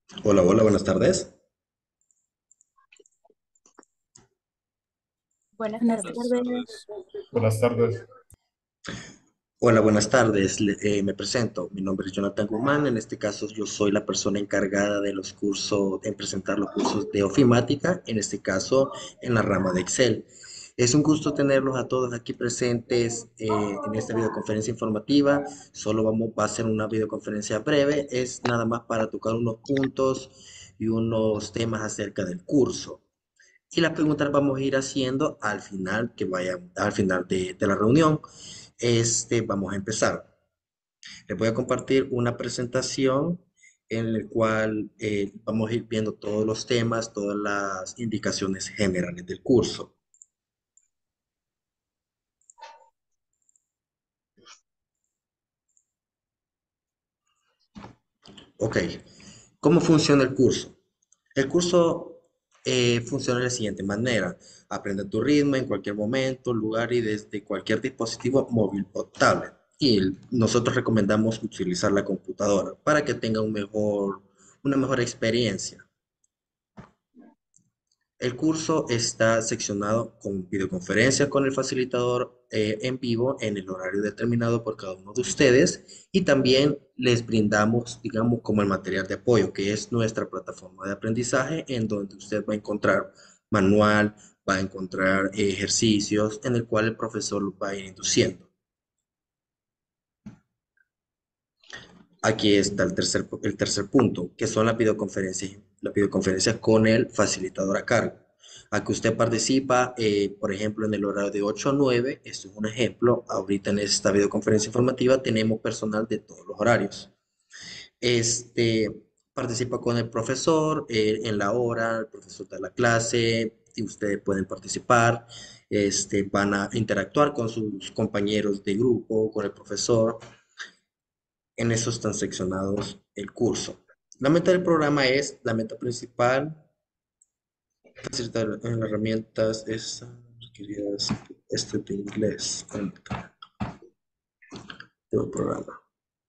Hola, hola, buenas tardes. Buenas Buenas tardes. tardes. Buenas tardes. Hola, buenas tardes. Me presento. Mi nombre es Jonathan Guzmán. En este caso, yo soy la persona encargada de los cursos, en presentar los cursos de ofimática, en este caso, en la rama de Excel. Es un gusto tenerlos a todos aquí presentes en esta videoconferencia informativa. Va a ser una videoconferencia breve. Es nada más para tocar unos puntos y unos temas acerca del curso. Y las preguntas las vamos a ir haciendo al final al final de la reunión. Vamos a empezar. Les voy a compartir una presentación en la cual vamos a ir viendo todos los temas, todas las indicaciones generales del curso. Ok, ¿cómo funciona el curso? El curso funciona de la siguiente manera. Aprende a tu ritmo en cualquier momento, lugar y desde cualquier dispositivo móvil o tablet. Y nosotros recomendamos utilizar la computadora para que tenga una mejor experiencia. El curso está seccionado con videoconferencia con el facilitador en vivo en el horario determinado por cada uno de ustedes y también les brindamos, digamos, como el material de apoyo, que es nuestra plataforma de aprendizaje en donde usted va a encontrar manual, va a encontrar ejercicios en el cual el profesor lo va a ir induciendo. Aquí está el tercer punto, que son las videoconferencias con el facilitador a cargo. Aquí usted participa, por ejemplo, en el horario de 8 a 9. Esto es un ejemplo. Ahorita en esta videoconferencia informativa tenemos personal de todos los horarios. Este, Participa con el profesor en la hora, el profesor da la clase y ustedes pueden participar. Van a interactuar con sus compañeros de grupo, con el profesor. En eso están seccionados el curso. La meta del programa es, la meta principal, facilitar en las herramientas, querías, de inglés, del programa.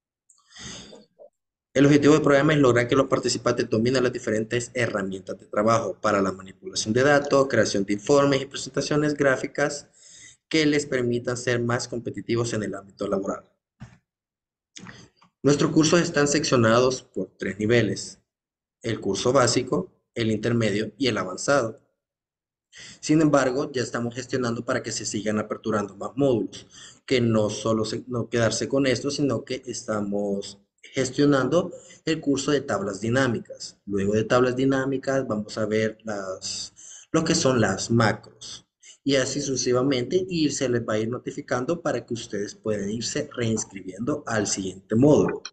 El objetivo del programa es lograr que los participantes dominen las diferentes herramientas de trabajo para la manipulación de datos, creación de informes y presentaciones gráficas que les permitan ser más competitivos en el ámbito laboral. Nuestros cursos están seccionados por tres niveles: el curso básico, el intermedio y el avanzado. Sin embargo, ya estamos gestionando para que se sigan aperturando más módulos, que no quedarse con esto, sino que estamos gestionando el curso de tablas dinámicas. Luego de tablas dinámicas vamos a ver lo que son las macros. Y así sucesivamente, y se les va a ir notificando para que ustedes puedan irse reinscribiendo al siguiente módulo.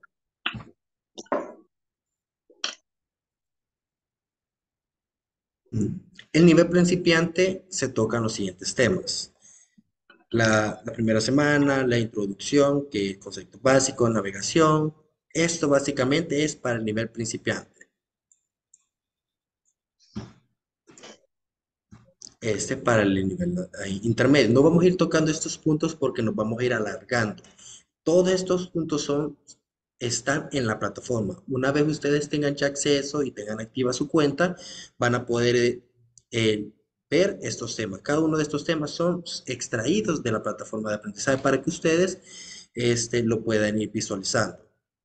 El nivel principiante se tocan los siguientes temas. La primera semana, la introducción, que es concepto básico, navegación. Esto básicamente es para el nivel principiante. Para el nivel intermedio. No vamos a ir tocando estos puntos porque nos vamos a ir alargando. Todos estos puntos están en la plataforma. Una vez ustedes tengan ya acceso y tengan activa su cuenta, van a poder eh, ver estos temas. Cada uno de estos temas son extraídos de la plataforma de aprendizaje para que ustedes lo puedan ir visualizando.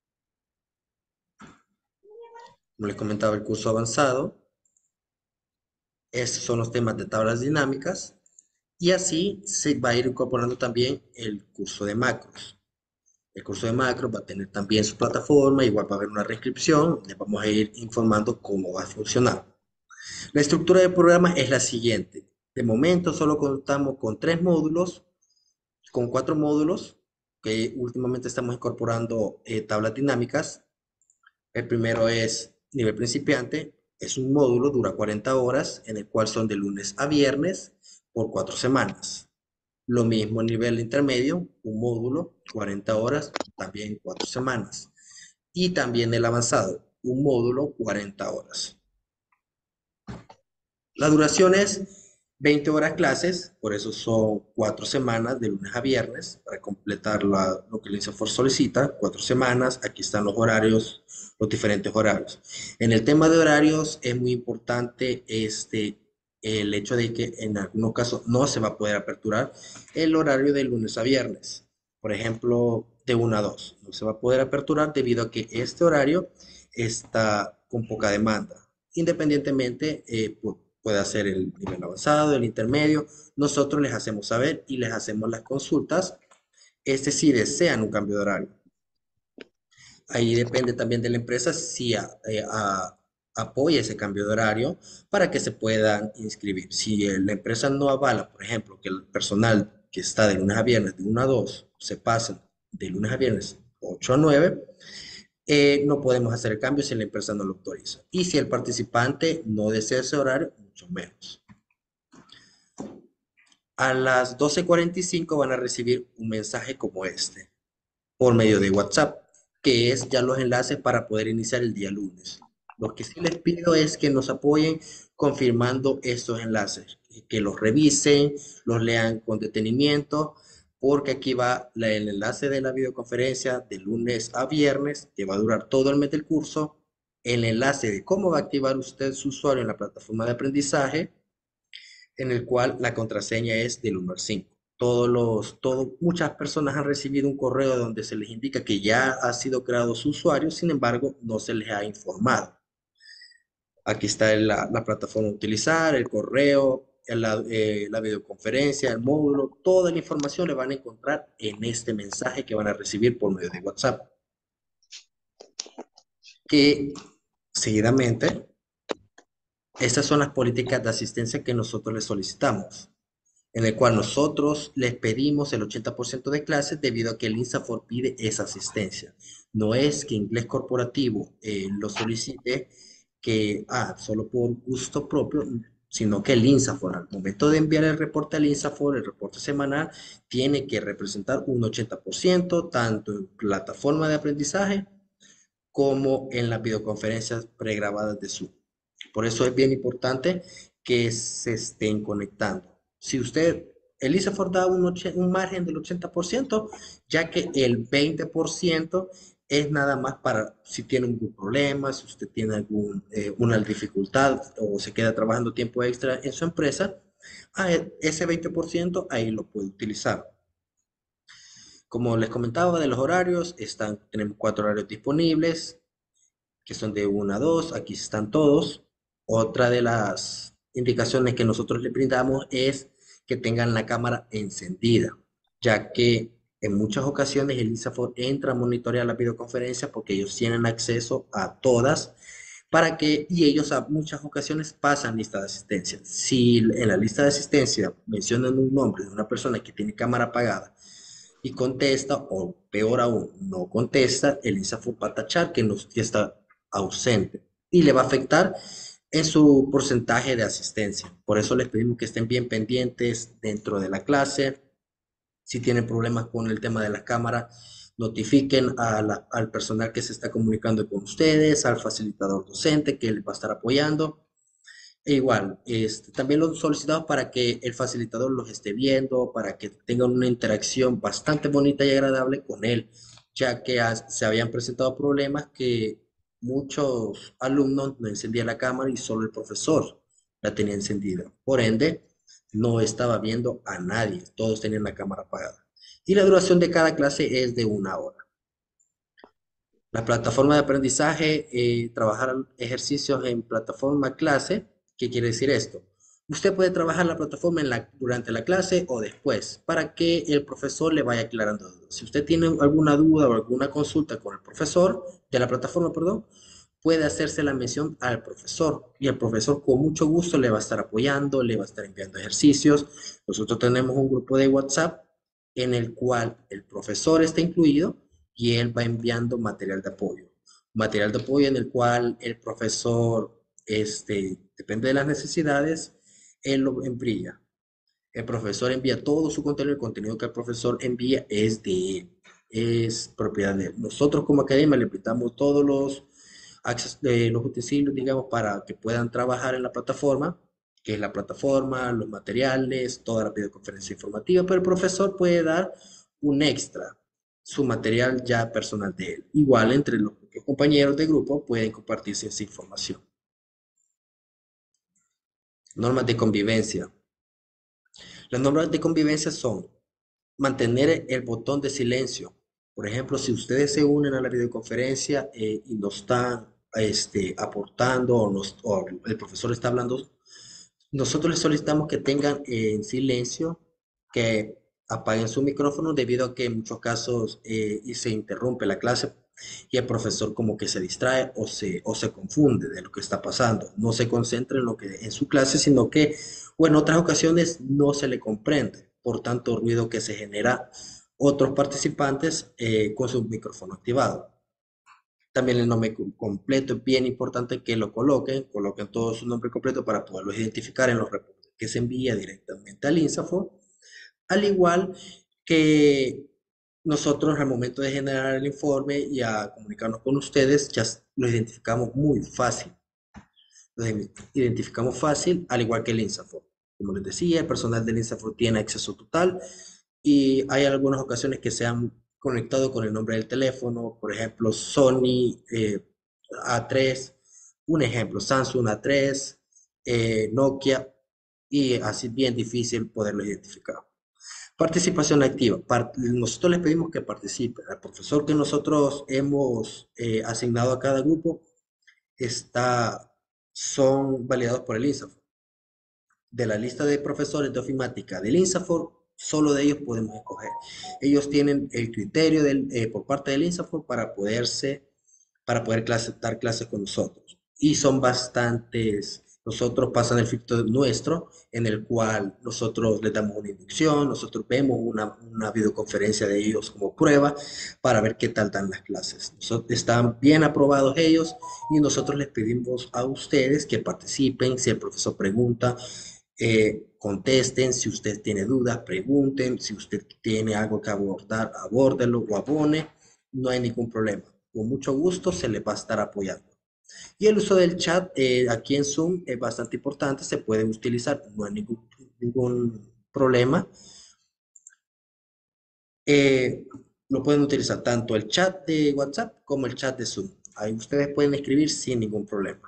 Como les comentaba, el curso avanzado, estos son los temas de tablas dinámicas y así se va a ir incorporando también el curso de macros. El curso de macros va a tener también su plataforma, igual va a haber una reinscripción, les vamos a ir informando cómo va a funcionar. La estructura del programa es la siguiente. De momento solo contamos con tres módulos, con cuatro módulos, que últimamente estamos incorporando tablas dinámicas. El primero es nivel principiante, es un módulo, dura 40 horas, en el cual son de lunes a viernes por 4 semanas. Lo mismo a nivel intermedio, un módulo, 40 horas, también 4 semanas. Y también el avanzado, un módulo, 40 horas. La duración es 20 horas clases, por eso son 4 semanas de lunes a viernes para completar lo que el INSAFORP solicita, 4 semanas. Aquí están los horarios, los diferentes horarios. En el tema de horarios es muy importante el hecho de que en algunos casos no se va a poder aperturar el horario de lunes a viernes. Por ejemplo, de 1 a 2. No se va a poder aperturar debido a que este horario está con poca demanda. Independientemente, puede ser el nivel avanzado, el intermedio, nosotros les hacemos saber y les hacemos las consultas, si desean un cambio de horario. Ahí depende también de la empresa si apoya ese cambio de horario para que se puedan inscribir. Si la empresa no avala, por ejemplo, que el personal que está de lunes a viernes de 1 a 2 se pasen de lunes a viernes 8 a 9, no podemos hacer el cambio si la empresa no lo autoriza. Y si el participante no desea ese horario, mucho menos. A las 12:45 van a recibir un mensaje como este por medio de WhatsApp, que es ya los enlaces para poder iniciar el día lunes. Lo que sí les pido es que nos apoyen confirmando estos enlaces, que los revisen, los lean con detenimiento, porque aquí va el enlace de la videoconferencia de lunes a viernes, que va a durar todo el mes del curso, el enlace de cómo va a activar usted su usuario en la plataforma de aprendizaje, en el cual la contraseña es del 1 al 5. Muchas personas han recibido un correo donde se les indica que ya ha sido creado su usuario, sin embargo, no se les ha informado. Aquí está la plataforma a utilizar, el correo, la videoconferencia, el módulo, toda la información le van a encontrar en este mensaje que van a recibir por medio de WhatsApp. Que seguidamente, estas son las políticas de asistencia que nosotros les solicitamos, en el cual nosotros les pedimos el 80% de clases debido a que el INSAFORP pide esa asistencia. No es que Inglés Corporativo lo solicite solo por gusto propio, sino que el INSAFORP, al momento de enviar el reporte al INSAFORP, el reporte semanal, tiene que representar un 80%, tanto en plataforma de aprendizaje como en las videoconferencias pregrabadas de Zoom. Por eso es bien importante que se estén conectando. Si usted, el ISAFORP da un margen del 80%, ya que el 20% es nada más para si tiene algún problema, si usted tiene una dificultad o se queda trabajando tiempo extra en su empresa, ese 20% ahí lo puede utilizar. Como les comentaba de los horarios, tenemos 4 horarios disponibles, que son de 1 a 2, aquí están todos. Otra de las indicaciones que nosotros le brindamos es que tengan la cámara encendida, ya que en muchas ocasiones el INSAFORP entra a monitorear la videoconferencia porque ellos tienen acceso a todas y ellos a muchas ocasiones pasan lista de asistencia. Si en la lista de asistencia mencionan un nombre de una persona que tiene cámara apagada y contesta, o peor aún, no contesta, el INSAFORP va a tachar que está ausente y le va a afectar en su porcentaje de asistencia. Por eso les pedimos que estén bien pendientes dentro de la clase. Si tienen problemas con el tema de la cámara, notifiquen al personal que se está comunicando con ustedes, al facilitador docente que les va a estar apoyando. E igual, también lo solicitamos para que el facilitador los esté viendo, para que tengan una interacción bastante bonita y agradable con él, ya que se habían presentado problemas que muchos alumnos no encendían la cámara y solo el profesor la tenía encendida. Por ende, no estaba viendo a nadie, todos tenían la cámara apagada. Y la duración de cada clase es de 1 hora. La plataforma de aprendizaje, trabajar ejercicios en plataforma clase. ¿Qué quiere decir esto? Usted puede trabajar la plataforma durante la clase o después para que el profesor le vaya aclarando dudas. Si usted tiene alguna duda o alguna consulta con el profesor de la plataforma, perdón, puede hacerse la mención al profesor y el profesor con mucho gusto le va a estar apoyando, le va a estar enviando ejercicios. Nosotros tenemos un grupo de WhatsApp en el cual el profesor está incluido y él va enviando material de apoyo. Material de apoyo en el cual el profesor, depende de las necesidades, él lo envía. El profesor envía todo su contenido, el contenido que el profesor envía es de él, es propiedad de él. Nosotros como academia le prestamos todos los utensilios, digamos, para que puedan trabajar en la plataforma que es la plataforma, los materiales, toda la videoconferencia informativa, pero el profesor puede dar un extra, su material ya personal de él. Igual entre los compañeros de grupo pueden compartirse esa información. Normas de convivencia. Las normas de convivencia son mantener el botón de silencio. Por ejemplo, si ustedes se unen a la videoconferencia y no están aportando o el profesor está hablando, nosotros les solicitamos que tengan en silencio, que apaguen su micrófono debido a que en muchos casos y se interrumpe la clase y el profesor como que se distrae o se confunde de lo que está pasando. No se concentra en lo que en su clase, sino que o en otras ocasiones no se le comprende por tanto ruido que se genera otros participantes con su micrófono activado. También el nombre completo es bien importante que lo coloquen todo su nombre completo para poderlos identificar en los reportes que se envía directamente al INSAFOR, al igual que nosotros al momento de generar el informe y a comunicarnos con ustedes, ya lo identificamos muy fácil. Lo identificamos fácil, al igual que el INSAFOR. Como les decía, el personal del INSAFOR tiene acceso total y hay algunas ocasiones que se han conectado con el nombre del teléfono, por ejemplo, Sony A3, un ejemplo, Samsung A3, Nokia, y así bien difícil poderlo identificar. Participación activa. Nosotros les pedimos que participen. El profesor que nosotros hemos asignado a cada grupo son validados por el INSAFOR. De la lista de profesores de ofimática del INSAFOR, solo de ellos podemos escoger. Ellos tienen el criterio por parte del INSAFOR para poder dar clases con nosotros. Y son bastantes. Nosotros pasan el filtro nuestro, en el cual nosotros les damos una inducción, nosotros vemos una videoconferencia de ellos como prueba para ver qué tal dan las clases. Están bien aprobados ellos y nosotros les pedimos a ustedes que participen. Si el profesor pregunta, contesten. Si usted tiene dudas, pregunten. Si usted tiene algo que abordar, abórdelo o abone. No hay ningún problema. Con mucho gusto se le va a estar apoyando. Y el uso del chat aquí en Zoom es bastante importante, se puede utilizar, no hay ningún problema. Eh, lo pueden utilizar tanto el chat de WhatsApp como el chat de Zoom. Ahí ustedes pueden escribir sin ningún problema.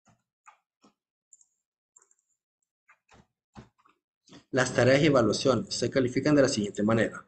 Las tareas y evaluaciones se califican de la siguiente manera.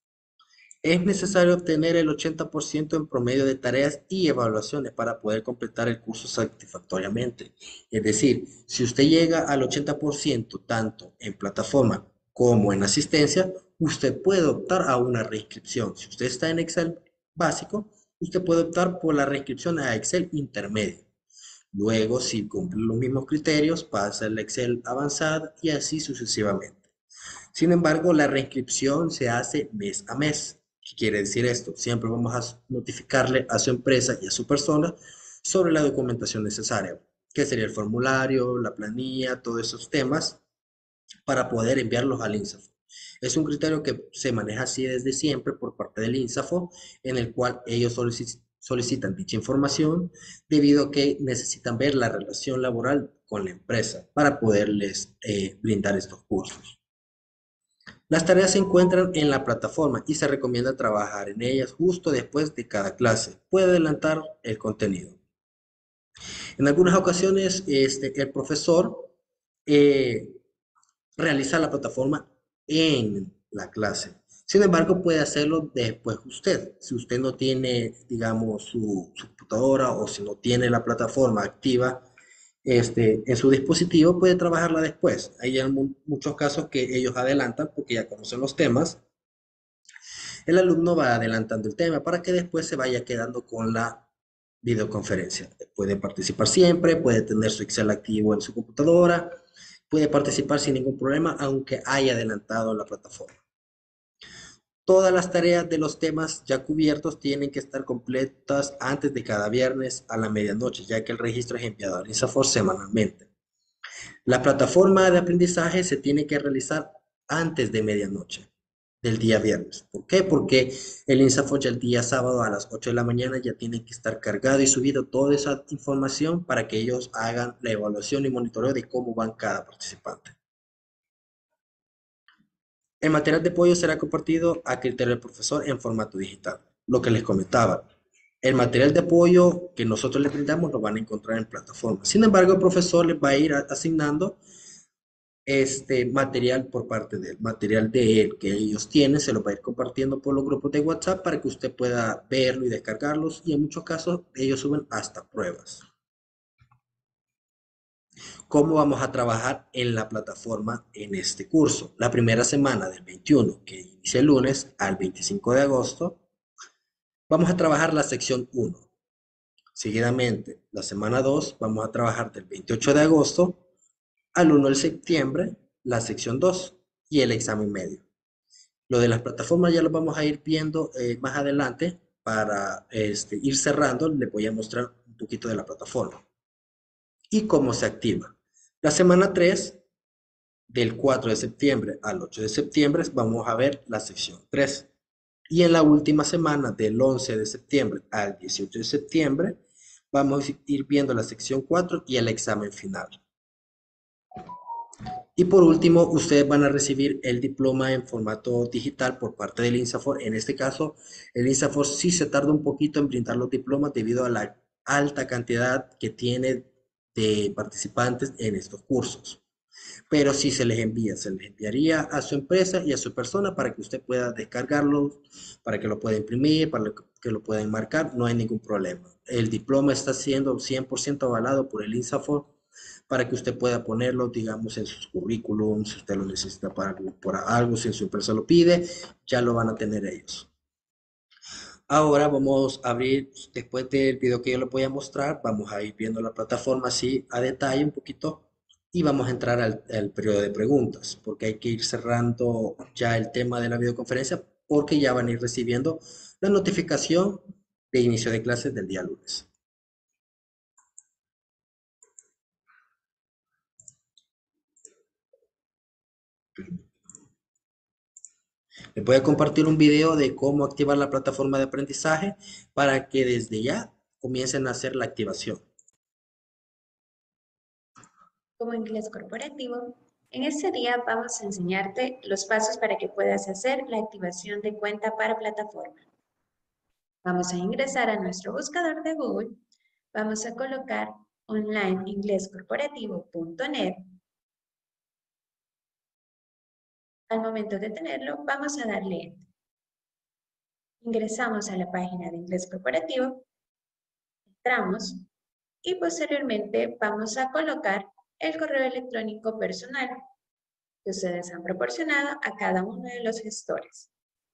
Es necesario obtener el 80% en promedio de tareas y evaluaciones para poder completar el curso satisfactoriamente. Es decir, si usted llega al 80% tanto en plataforma como en asistencia, usted puede optar a una reinscripción. Si usted está en Excel básico, usted puede optar por la reinscripción a Excel intermedio. Luego, si cumple los mismos criterios, pasa al Excel avanzado y así sucesivamente. Sin embargo, la reinscripción se hace mes a mes. ¿Qué quiere decir esto? Siempre vamos a notificarle a su empresa y a su persona sobre la documentación necesaria, que sería el formulario, la planilla, todos esos temas, para poder enviarlos al INSAFO. Es un criterio que se maneja así desde siempre por parte del INSAFO, en el cual ellos solicitan dicha información debido a que necesitan ver la relación laboral con la empresa para poderles brindar estos cursos. Las tareas se encuentran en la plataforma y se recomienda trabajar en ellas justo después de cada clase. Puede adelantar el contenido. En algunas ocasiones, el profesor eh, realiza la plataforma en la clase. Sin embargo, puede hacerlo después usted. Si usted no tiene, digamos, su computadora o si no tiene la plataforma activa en su dispositivo, puede trabajarla después. Hay muchos casos que ellos adelantan porque ya conocen los temas. El alumno va adelantando el tema para que después se vaya quedando con la videoconferencia. Puede participar siempre, puede tener su Excel activo en su computadora, puede participar sin ningún problema, aunque haya adelantado la plataforma. Todas las tareas de los temas ya cubiertos tienen que estar completas antes de cada viernes a la medianoche, ya que el registro es enviado al INSAFOR semanalmente. La plataforma de aprendizaje se tiene que realizar antes de medianoche. del día viernes. ¿Por qué? Porque el INSAFORP ya el día sábado a las 8 de la mañana ya tiene que estar cargado y subido toda esa información para que ellos hagan la evaluación y monitoreo de cómo van cada participante. El material de apoyo será compartido a criterio del profesor en formato digital. Lo que les comentaba, el material de apoyo que nosotros les brindamos lo van a encontrar en plataforma. Sin embargo, el profesor les va a ir asignando este material por parte del material de él que ellos tienen, se lo va a ir compartiendo por los grupos de WhatsApp para que usted pueda verlo y descargarlos y en muchos casos ellos suben hasta pruebas. ¿Cómo vamos a trabajar en la plataforma en este curso? La primera semana del 21, que inicia el lunes, al 25 de agosto, vamos a trabajar la sección 1. Seguidamente, la semana 2, vamos a trabajar del 28 de agosto al 1 de septiembre, la sección 2 y el examen medio. Lo de las plataformas ya lo vamos a ir viendo más adelante para ir cerrando. Les voy a mostrar un poquito de la plataforma y cómo se activa. La semana 3, del 4 de septiembre al 8 de septiembre, vamos a ver la sección 3. Y en la última semana, del 11 de septiembre al 18 de septiembre, vamos a ir viendo la sección 4 y el examen final. Y por último, ustedes van a recibir el diploma en formato digital por parte del INSAFORP. En este caso, el INSAFORP sí se tarda un poquito en brindar los diplomas debido a la alta cantidad que tiene de participantes en estos cursos. Pero sí se les enviaría a su empresa y a su persona para que usted pueda descargarlo, para que lo pueda imprimir, para que lo pueda enmarcar, no hay ningún problema. El diploma está siendo 100% avalado por el INSAFORP para que usted pueda ponerlo, digamos, en sus currículums, si usted lo necesita para por algo, si en su empresa lo pide, ya lo van a tener ellos. Ahora vamos a abrir, después del video que yo les voy a mostrar, vamos a ir viendo la plataforma así a detalle un poquito y vamos a entrar al periodo de preguntas, porque hay que ir cerrando ya el tema de la videoconferencia, porque ya van a ir recibiendo la notificación de inicio de clases del día lunes. Les voy a compartir un video de cómo activar la plataforma de aprendizaje para que desde ya comiencen a hacer la activación. Como inglés corporativo, en este día vamos a enseñarte los pasos para que puedas hacer la activación de cuenta para plataforma. Vamos a ingresar a nuestro buscador de Google, vamos a colocar onlineinglescorporativo.net. Al momento de tenerlo, vamos a darle Enter. Ingresamos a la página de Inglés Corporativo, entramos y posteriormente vamos a colocar el correo electrónico personal que ustedes han proporcionado a cada uno de los gestores.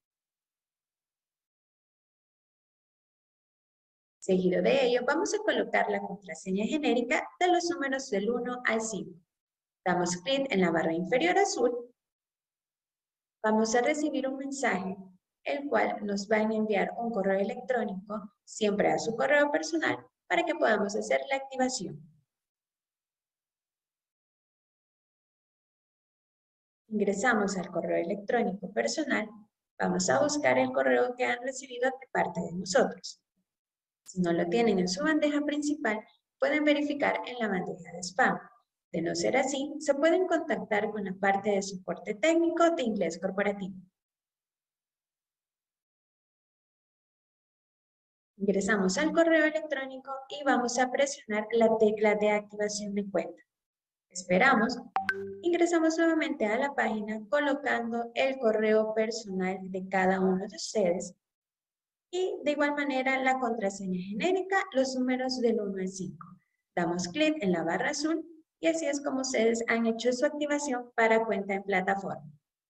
Seguido de ello, vamos a colocar la contraseña genérica de los números del 1 al 5. Damos clic en la barra inferior azul. Vamos a recibir un mensaje, el cual nos va a enviar un correo electrónico, siempre a su correo personal, para que podamos hacer la activación. Ingresamos al correo electrónico personal, vamos a buscar el correo que han recibido de parte de nosotros. Si no lo tienen en su bandeja principal, pueden verificar en la bandeja de spam. De no ser así, se pueden contactar con la parte de soporte técnico de Inglés Corporativo. Ingresamos al correo electrónico y vamos a presionar la tecla de activación de cuenta. Esperamos. Ingresamos nuevamente a la página colocando el correo personal de cada uno de ustedes y de igual manera la contraseña genérica, los números del 1 al 5. Damos clic en la barra azul y así es como ustedes han hecho su activación para cuenta en plataforma.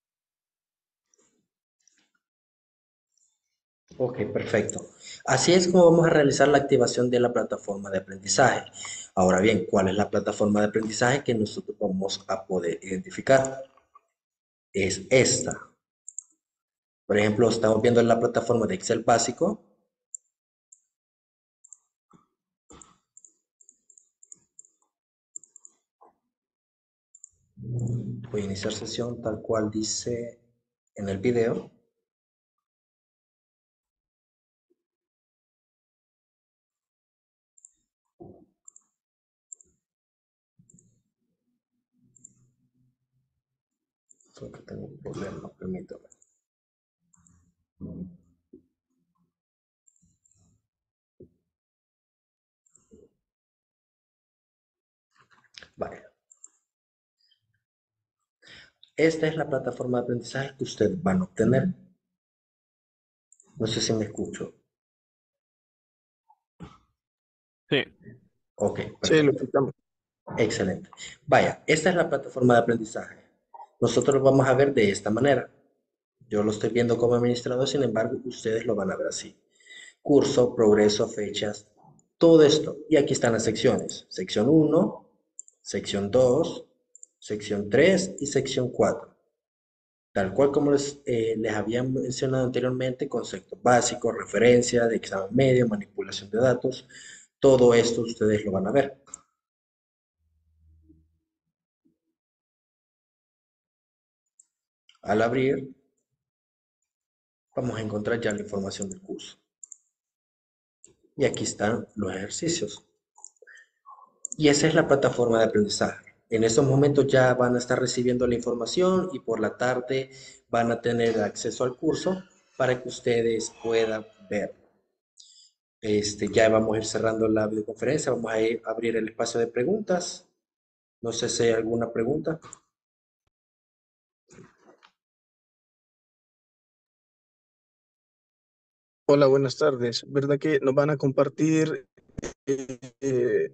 Ok, perfecto. Así es como vamos a realizar la activación de la plataforma de aprendizaje. Ahora bien, ¿cuál es la plataforma de aprendizaje que nosotros vamos a poder identificar? Es esta. Por ejemplo, estamos viendo la plataforma de Excel básico. Voy a iniciar sesión tal cual dice en el video. Creo que tengo un problema, permítame. Vale. Esta es la plataforma de aprendizaje que ustedes van a obtener. No sé si me escucho. Sí, Ok, sí, lo perfecto. escuchamos. Excelente. Vaya, esta es la plataforma de aprendizaje. Nosotros lo vamos a ver de esta manera. Yo lo estoy viendo como administrador, sin embargo, ustedes lo van a ver así. Curso, progreso, fechas, todo esto. Y aquí están las secciones. Sección 1, sección 2, sección 3 y sección 4. Tal cual como les había mencionado anteriormente, conceptos básicos, referencia de examen medio, manipulación de datos, todo esto ustedes lo van a ver. Al abrir, vamos a encontrar ya la información del curso. Y aquí están los ejercicios. Y esa es la plataforma de aprendizaje. En estos momentos ya van a estar recibiendo la información y por la tarde van a tener acceso al curso para que ustedes puedan ver. Ya vamos a ir cerrando la videoconferencia, vamos a abrir el espacio de preguntas. No sé si hay alguna pregunta. Hola, buenas tardes. ¿Verdad que nos van a compartir eh,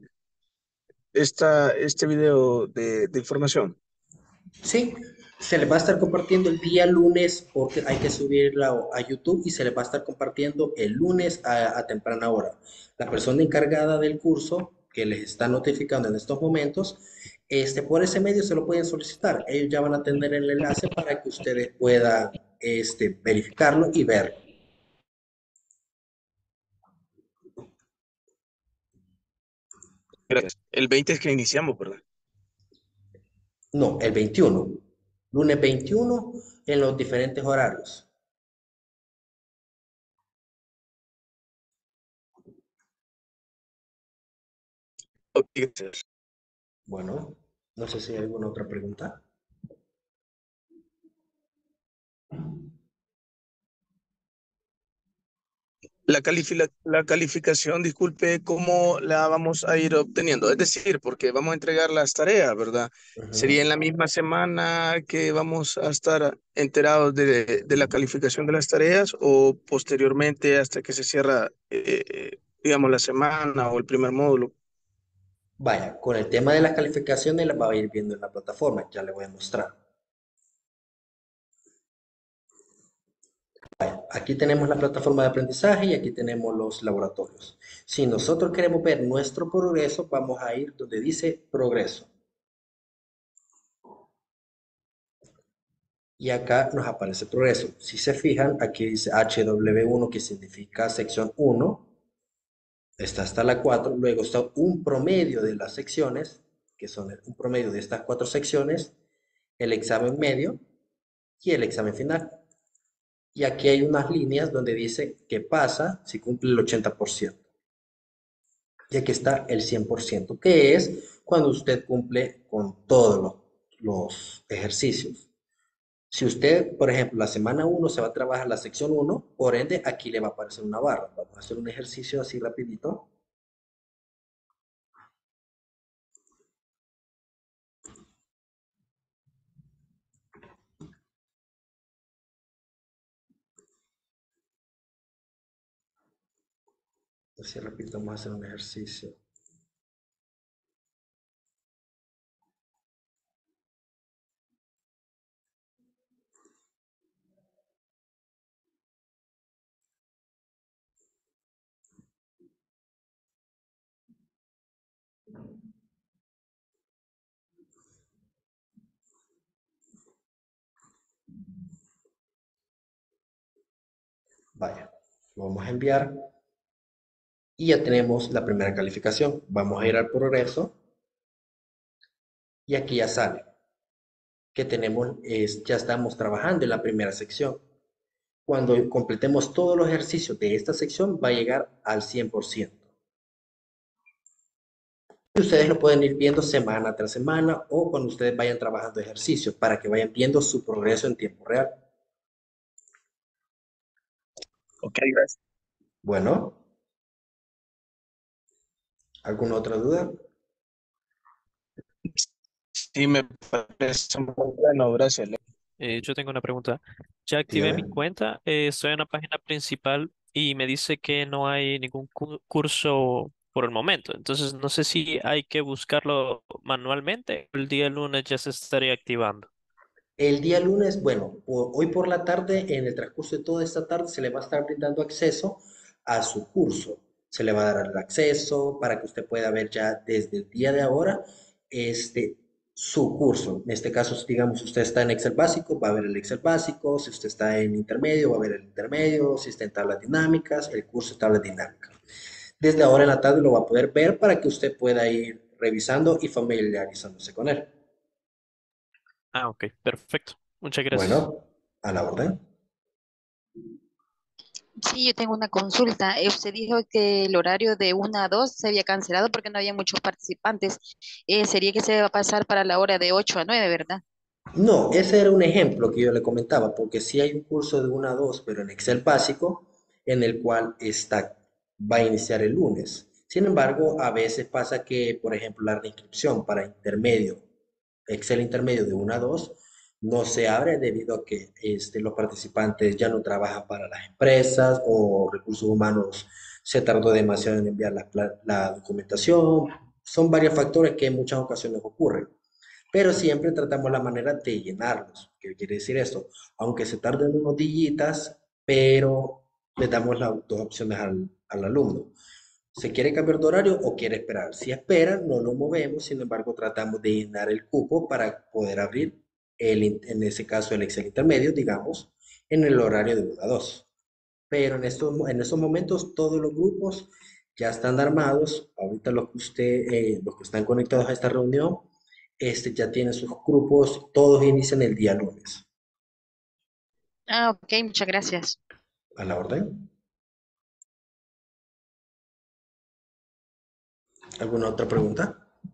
este video de información? Sí, se les va a estar compartiendo el día lunes porque hay que subirla a YouTube y se les va a estar compartiendo el lunes a temprana hora. La persona encargada del curso que les está notificando en estos momentos, por ese medio se lo pueden solicitar. Ellos ya van a tener el enlace para que ustedes puedan verificarlo y verlo. Gracias. El 20 es que iniciamos, ¿verdad? No, el 21, lunes 21 en los diferentes horarios. Ok, gracias. Bueno, no sé si hay alguna otra pregunta. La calificación, disculpe, ¿cómo la vamos a ir obteniendo? Es decir, porque vamos a entregar las tareas, ¿verdad? ¿Sería en Ujú. la misma semana que vamos a estar enterados de la calificación de las tareas o posteriormente hasta que se cierra, digamos, la semana o el primer módulo? Vaya, con el tema de las calificaciones las va a ir viendo en la plataforma, ya le voy a mostrar. Aquí tenemos la plataforma de aprendizaje y aquí tenemos los laboratorios. Si nosotros queremos ver nuestro progreso, vamos a ir donde dice progreso. Y acá nos aparece progreso. Si se fijan, aquí dice HW1, que significa sección 1. Está hasta la 4. Luego está un promedio de las secciones, que son un promedio de estas 4 secciones, el examen medio y el examen final. Y aquí hay unas líneas donde dice que pasa si cumple el 80%. Y aquí está el 100%, que es cuando usted cumple con todos los ejercicios. Si usted, por ejemplo, la semana 1 se va a trabajar la sección 1, por ende aquí le va a aparecer una barra. Vamos a hacer un ejercicio así rapidito. Así rapidito vamos a hacer un ejercicio. Vaya, lo vamos a enviar y ya tenemos la primera calificación. Vamos a ir al progreso y aquí ya sale que tenemos, ya estamos trabajando en la primera sección. Cuando completemos todos los ejercicios de esta sección, va a llegar al 100%. Y ustedes lo pueden ir viendo semana tras semana o cuando ustedes vayan trabajando ejercicios para que vayan viendo su progreso en tiempo real. Ok, gracias. Bueno, ¿alguna otra duda? Sí, me parece muy bueno, gracias. Yo tengo una pregunta. Ya activé mi Dígame. cuenta, estoy en la página principal y me dice que no hay ningún curso por el momento. Entonces no sé si hay que buscarlo manualmente. El día lunes ya se estaría activando. El día lunes, bueno, hoy por la tarde, en el transcurso de toda esta tarde, se le va a estar brindando acceso a su curso. Se le va a dar el acceso para que usted pueda ver ya desde el día de ahora su curso. En este caso, si digamos, usted está en Excel básico, va a ver el Excel básico. Si usted está en intermedio, va a ver el intermedio. Si está en tablas dinámicas, el curso de tablas dinámicas. Desde ahora en la tarde lo va a poder ver para que usted pueda ir revisando y familiarizándose con él. Ah, ok, perfecto. Muchas gracias. Bueno, a la orden. Sí, yo tengo una consulta. Usted dijo que el horario de 1 a 2 se había cancelado porque no había muchos participantes. Sería que se va a pasar para la hora de 8 a 9, ¿verdad? No, ese era un ejemplo que yo le comentaba, porque sí hay un curso de 1 a 2, pero en Excel básico, en el cual va a iniciar el lunes. Sin embargo, a veces pasa que, por ejemplo, la reinscripción para intermedio, Excel intermedio de 1 a 2, no se abre debido a que los participantes ya no trabajan para las empresas o recursos humanos se tardó demasiado en enviar la documentación. Son varios factores que en muchas ocasiones ocurren, pero siempre tratamos la manera de llenarlos. ¿Qué quiere decir esto? Aunque se tarden unos días, pero le damos las dos opciones al alumno. ¿Se quiere cambiar de horario o quiere esperar? Si espera, no lo movemos, sin embargo, tratamos de llenar el cupo para poder abrir, en ese caso, el Excel intermedio, digamos, en el horario de 1 a 2. Pero en estos momentos todos los grupos ya están armados. Ahorita los que están conectados a esta reunión, ya tienen sus grupos, todos inician el día lunes. Ah, ok, muchas gracias. ¿A la orden? ¿Alguna otra pregunta?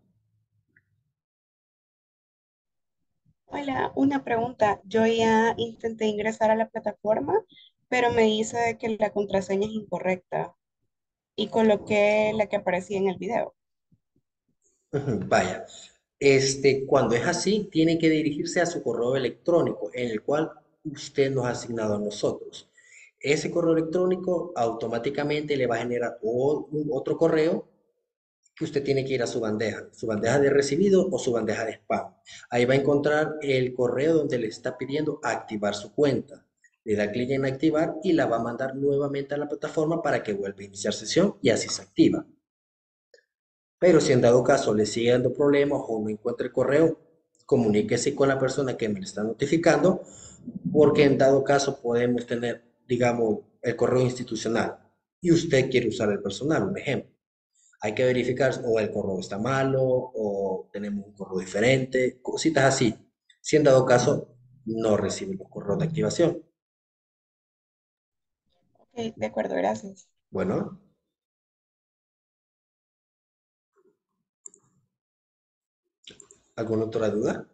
Hola, una pregunta. Yo ya intenté ingresar a la plataforma, pero me dice que la contraseña es incorrecta y coloqué la que aparecía en el video. Ujú, vaya, cuando es así, tiene que dirigirse a su correo electrónico, en el cual usted nos ha asignado a nosotros. Ese correo electrónico automáticamente le va a generar otro correo que usted tiene que ir a su bandeja de recibido o su bandeja de spam. Ahí va a encontrar el correo donde le está pidiendo activar su cuenta. Le da clic en activar y la va a mandar nuevamente a la plataforma para que vuelva a iniciar sesión y así se activa. Pero si en dado caso le sigue dando problemas o no encuentra el correo, comuníquese con la persona que me le está notificando, porque en dado caso podemos tener, digamos, el correo institucional y usted quiere usar el personal, un ejemplo. Hay que verificar o el correo está malo o tenemos un correo diferente, cositas así. Si en dado caso no recibe los correos de activación. Ok, de acuerdo, gracias. Bueno, ¿alguna otra duda?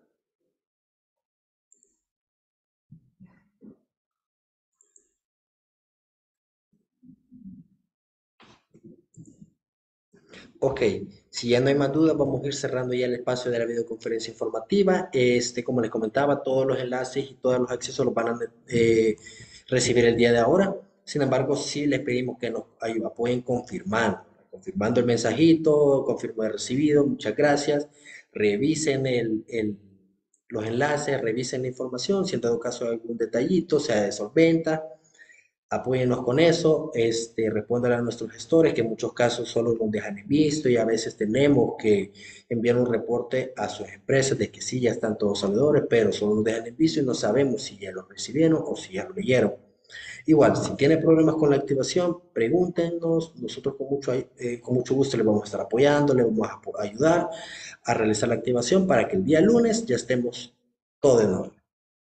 Ok, si ya no hay más dudas, vamos a ir cerrando ya el espacio de la videoconferencia informativa. Como les comentaba, todos los enlaces y todos los accesos los van a recibir el día de ahora. Sin embargo, sí les pedimos que nos apoyen confirmando el mensajito, confirmo de recibido, muchas gracias. Revisen los enlaces, revisen la información, si en dado caso hay algún detallito, sea de solventa. Apóyennos con eso, respondan a nuestros gestores, que en muchos casos solo nos dejan en visto y a veces tenemos que enviar un reporte a sus empresas de que sí, ya están todos sabedores, pero solo nos dejan en visto y no sabemos si ya lo recibieron o si ya lo leyeron. Igual, si tiene problemas con la activación, pregúntenos, nosotros con mucho gusto le vamos a estar apoyando, le vamos a ayudar a realizar la activación para que el día lunes ya estemos todo en orden.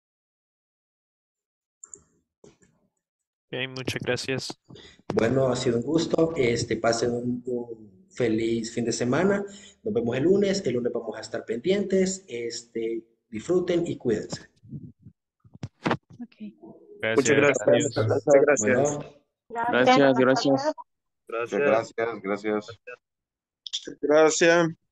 Ok, muchas gracias. Bueno, ha sido un gusto. Pasen un feliz fin de semana. Nos vemos el lunes. El lunes vamos a estar pendientes. Disfruten y cuídense. Ok. Muchas Gracias. gracias. Adiós. Muchas gracias. Bueno. Gracias, gracias. Gracias. Gracias, gracias. Gracias.